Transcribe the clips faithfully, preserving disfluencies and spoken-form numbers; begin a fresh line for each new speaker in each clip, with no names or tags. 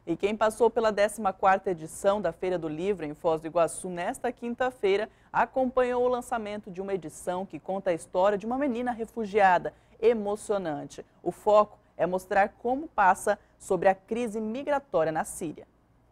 E quem passou pela décima quarta edição da Feira do Livro em Foz do Iguaçu nesta quinta-feira acompanhou o lançamento de uma edição que conta a história de uma menina refugiada. Emocionante. O foco é mostrar como passa sobre a crise migratória na Síria.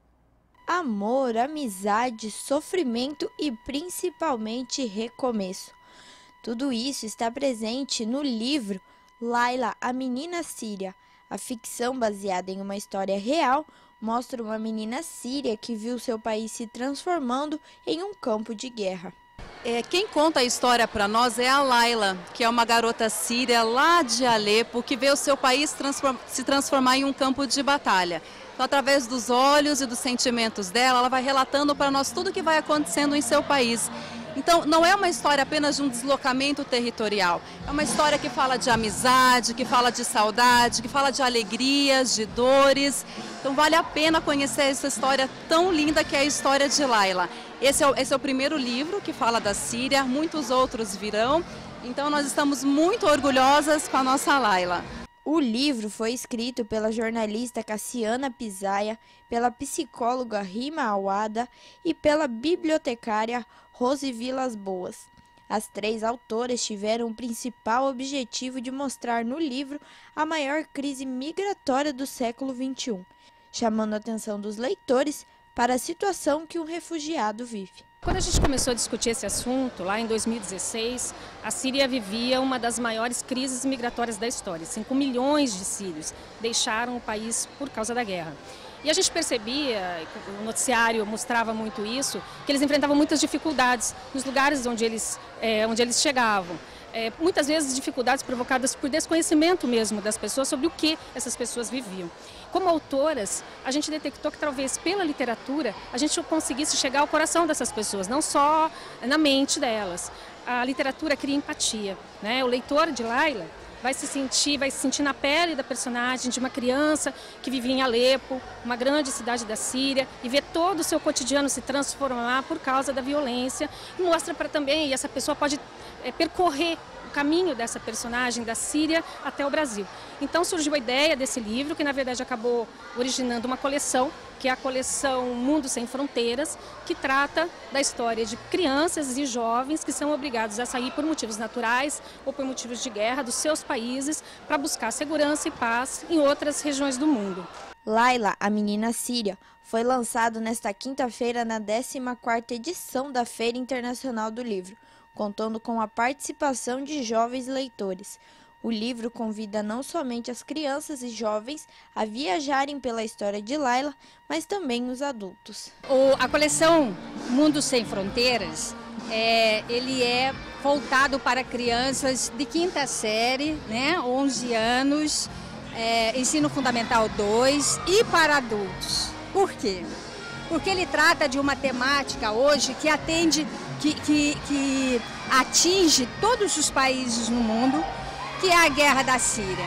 Amor, amizade, sofrimento e principalmente recomeço. Tudo isso está presente no livro Laila, a Menina Síria. A ficção, baseada em uma história real, mostra uma menina síria que viu seu país se transformando em um campo de guerra.
É, quem conta a história para nós é a Laila, que é uma garota síria lá de Alepo, que vê o seu país transform- se transformar em um campo de batalha. Então, através dos olhos e dos sentimentos dela, ela vai relatando para nós tudo o que vai acontecendo em seu país. Então, não é uma história apenas de um deslocamento territorial, é uma história que fala de amizade, que fala de saudade, que fala de alegrias, de dores. Então, vale a pena conhecer essa história tão linda que é a história de Laila. Esse é o, esse é o primeiro livro que fala da Síria, muitos outros virão. Então, nós estamos muito orgulhosas com a nossa Laila.
O livro foi escrito pela jornalista Cassiana Pisaia, pela psicóloga Rima Awada e pela bibliotecária Rose Vilas Boas. As três autoras tiveram o principal objetivo de mostrar no livro a maior crise migratória do século vinte e um, chamando a atenção dos leitores para a situação que um refugiado vive.
Quando a gente começou a discutir esse assunto, lá em dois mil e dezesseis, a Síria vivia uma das maiores crises migratórias da história. cinco milhões de sírios deixaram o país por causa da guerra. E a gente percebia, o noticiário mostrava muito isso, que eles enfrentavam muitas dificuldades nos lugares onde eles, é, onde eles chegavam. É, muitas vezes dificuldades provocadas por desconhecimento mesmo das pessoas sobre o que essas pessoas viviam. Como autoras, a gente detectou que talvez pela literatura a gente conseguisse chegar ao coração dessas pessoas, não só na mente delas. A literatura cria empatia, né? O leitor de Laila vai se sentir, vai se sentir na pele da personagem de uma criança que vivia em Alepo, uma grande cidade da Síria, e vê todo o seu cotidiano se transformar por causa da violência. E mostra para também, e essa pessoa pode é, percorrer o caminho dessa personagem da Síria até o Brasil. Então surgiu a ideia desse livro, que na verdade acabou originando uma coleção, que é a coleção Mundo Sem Fronteiras, que trata da história de crianças e jovens que são obrigados a sair por motivos naturais ou por motivos de guerra dos seus países para buscar segurança e paz em outras regiões do mundo.
Laila, a Menina Síria, foi lançado nesta quinta-feira na décima quarta edição da Feira Internacional do Livro, contando com a participação de jovens leitores. O livro convida não somente as crianças e jovens a viajarem pela história de Laila, mas também os adultos.
O, a coleção Mundo Sem Fronteiras, é, ele é voltado para crianças de quinta série, né, onze anos, é, ensino fundamental dois e para adultos. Por quê? Porque ele trata de uma temática hoje que atende, que, que, que atinge todos os países no mundo, que é a guerra da Síria.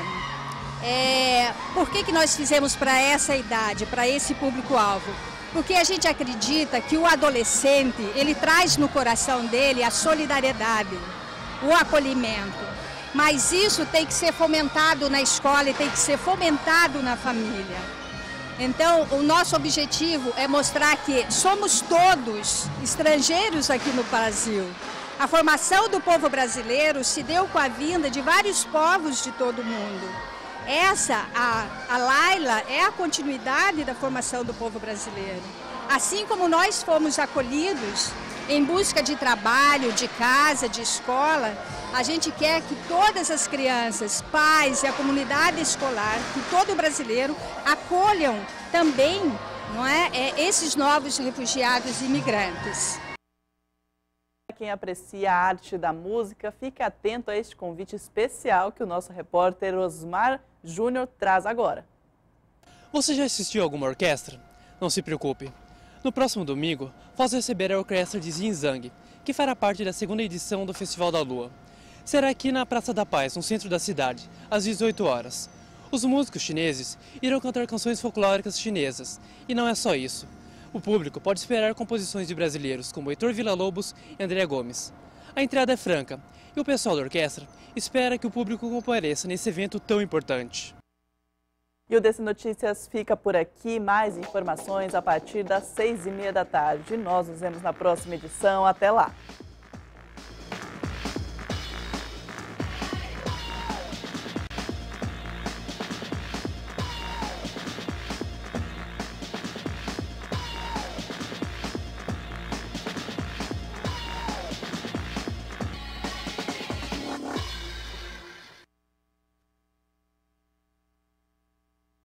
É, por que, que nós fizemos para essa idade, para esse público-alvo? Porque a gente acredita que o adolescente, ele traz no coração dele a solidariedade, o acolhimento. Mas isso tem que ser fomentado na escola e tem que ser fomentado na família. Então, o nosso objetivo é mostrar que somos todos estrangeiros aqui no Brasil. A formação do povo brasileiro se deu com a vinda de vários povos de todo o mundo. Essa, a, a Laila, é a continuidade da formação do povo brasileiro. Assim como nós fomos acolhidos em busca de trabalho, de casa, de escola, a gente quer que todas as crianças, pais e a comunidade escolar, que todo brasileiro acolham também, não é, é esses novos refugiados e imigrantes.
Quem aprecia a arte da música, fique atento a este convite especial que o nosso repórter Osmar Júnior traz agora.
Você já assistiu a alguma orquestra? Não se preocupe. No próximo domingo, Foz receberá a orquestra de Xinjiang, que fará parte da segunda edição do Festival da Lua. Será aqui na Praça da Paz, no centro da cidade, às dezoito horas. Os músicos chineses irão cantar canções folclóricas chinesas. E não é só isso. O público pode esperar composições de brasileiros como Heitor Villa-Lobos e André Gomes. A entrada é franca e o pessoal da orquestra espera que o público compareça nesse evento tão importante.
E o Desse Notícias fica por aqui. Mais informações a partir das seis e meia da tarde. Nós nos vemos na próxima edição. Até lá!